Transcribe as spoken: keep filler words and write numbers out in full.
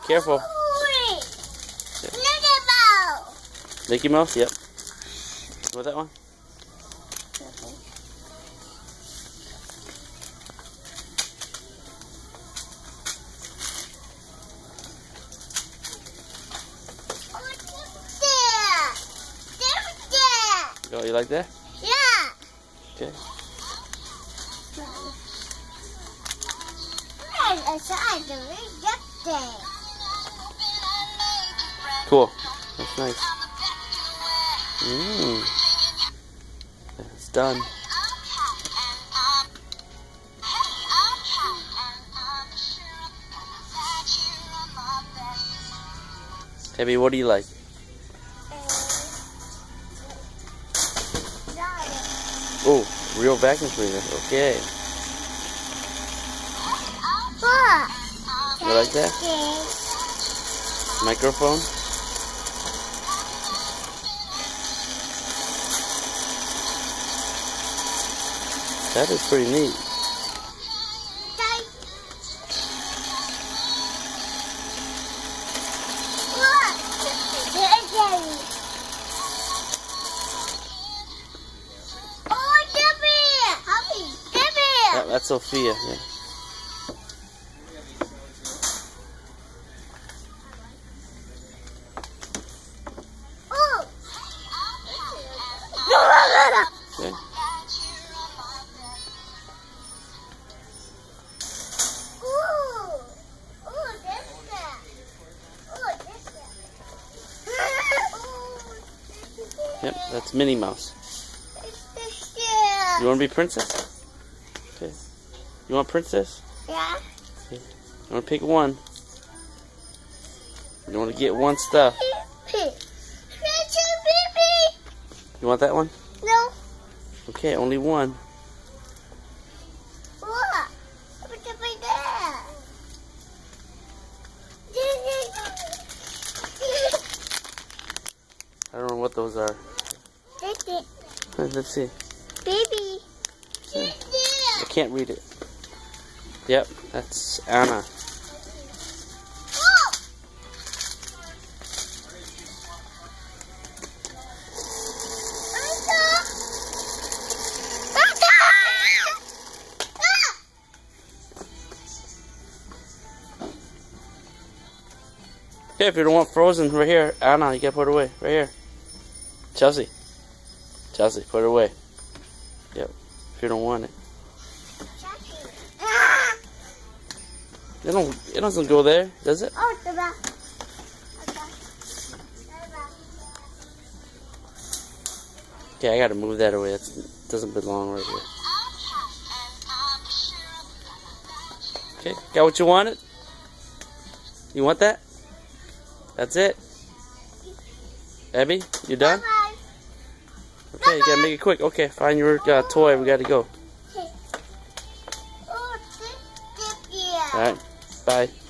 Careful. Yeah. Mickey Mouse. Mickey Mouse, yep. What that one? Oh, you like that? Yeah. Okay. Cool. That's nice. Mmm. It's done. Abby, what do you like? Oh, real vacuum cleaner. Okay. What? You like that? Microphone? That is pretty neat. That, that's Sophia. Yeah. Okay. Yep, that's Minnie Mouse. You want to be princess? Okay. You want princess? Yeah. Okay. You want to pick one? You want to get one stuff? You want that one? No. Okay, only one. What? What's up right there? I don't know what those are. Let's see. Baby. I can't read it. Yep, that's Anna. Okay, if you don't want Frozen, right here, Anna, you gotta put it away. Right here. Chelsea. Chelsea, put it away. Yep, if you don't want it. It don't, it doesn't go there, does it? Oh, the back. Okay, I gotta move that away. It doesn't belong right here. Okay, got what you wanted? You want that? That's it? Abby, you done? Bye-bye. Okay, you gotta make it quick. Okay, find your uh, toy. We gotta go. Oh, thank you. Alright, bye.